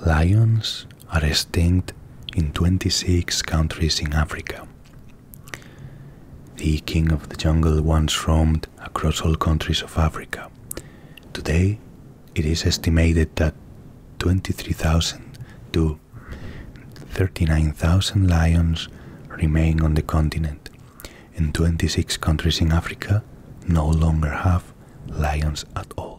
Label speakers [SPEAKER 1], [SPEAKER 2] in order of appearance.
[SPEAKER 1] Lions are extinct in 26 countries in Africa. The king of the jungle once roamed across all countries of Africa. Today, it is estimated that 23,000 to 39,000 lions remain on the continent, and 26 countries in Africa no longer have lions at all.